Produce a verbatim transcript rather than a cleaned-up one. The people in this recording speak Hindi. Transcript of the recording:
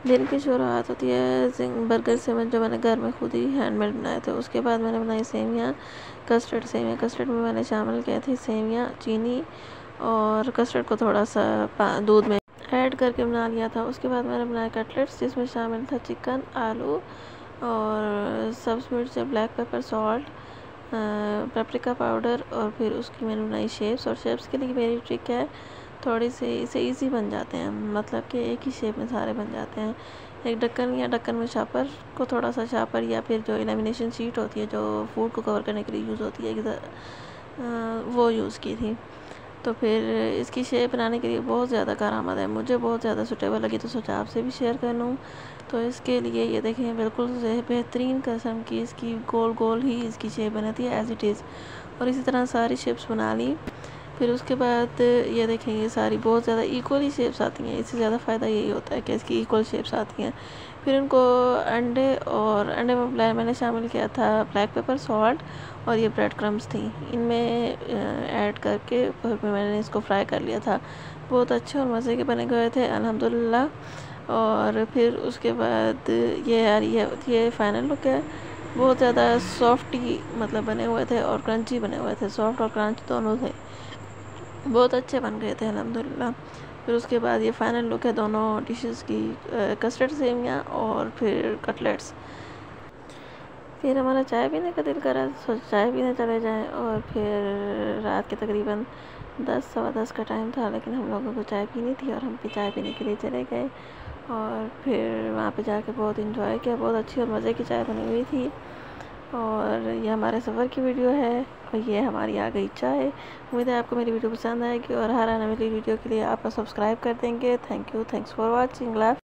दिन की शुरुआत होती है जिंग बर्गर से, मैं जो मैंने घर में खुद ही हैंडमेड बनाए थे। उसके बाद मैंने बनाई सेवियाँ, कस्टर्ड सेवियाँ। कस्टर्ड में मैंने शामिल किया थी सेवियाँ, चीनी और कस्टर्ड को थोड़ा सा दूध में ऐड करके बना लिया था। उसके बाद मैंने बनाया कटलेट्स, जिसमें शामिल था चिकन, आलू और सब्ज़ मिर्च, black pepper, salt, paprika powder, और फिर उसकी मैंने बनाई शेप्स। और शेप्स के लिए मेरी ट्रिक है, थोड़ी सी इसे इजी बन जाते हैं, मतलब कि एक ही शेप में सारे बन जाते हैं। एक ढक्कन या ढक्कन में शापर को थोड़ा सा शापर या फिर जो लेमिनेशन शीट होती है जो फूड को कवर करने के लिए यूज़ होती है, वो यूज़ की थी। तो फिर इसकी शेप बनाने के लिए बहुत ज़्यादा कारआमद है, मुझे बहुत ज़्यादा सूटेबल लगी, तो सोचा आपसे भी शेयर कर लूँ। तो इसके लिए ये देखें, बिल्कुल बेहतरीन किस्म की इसकी गोल गोल ही इसकी शेप बनाती है एज़ इट इज़। और इसी तरह सारी शेप्स बना ली। फिर उसके बाद ये देखें, ये सारी बहुत ज़्यादा इक्वली शेप्स आती हैं। इससे ज़्यादा फ़ायदा यही होता है कि इसकी इक्वल शेप्स आती हैं। फिर उनको अंडे और अंडे में मैंने शामिल किया था ब्लैक पेपर, सॉल्ट और ये ब्रेड क्रम्स थी, इनमें ऐड करके फिर मैंने इसको फ्राई कर लिया था। बहुत अच्छे और मज़े के बने गए थे अल्हम्दुलिल्लाह। और फिर उसके बाद ये यार ये ये फाइनल लुक है। बहुत ज़्यादा सॉफ्टी मतलब बने हुए थे और क्रंची बने हुए थे, सॉफ्ट और क्रंच दोनों थे, बहुत अच्छे बन गए थे अल्हम्दुलिल्लाह। फिर उसके बाद ये फाइनल लुक है दोनों डिशेस की, कस्टर्ड सेवियाँ और फिर कटलेट्स। फिर हमारा चाय पीने का दिल करा, सो चाय पीने चले जाएं। और फिर रात के तकरीबन दस सवा दस का टाइम था, लेकिन हम लोगों को चाय पीनी थी और हम भी चाय पीने के लिए चले गए। और फिर वहाँ पे जाके बहुत इंजॉय किया, बहुत अच्छी और मज़े की चाय बनी हुई थी। और ये हमारे सफ़र की वीडियो है और ये हमारी आ गई चाय। उम्मीद है आपको मेरी वीडियो पसंद आएगी और हर आने वाली वीडियो के लिए आप सब्सक्राइब कर देंगे। Thank you, thanks for watching.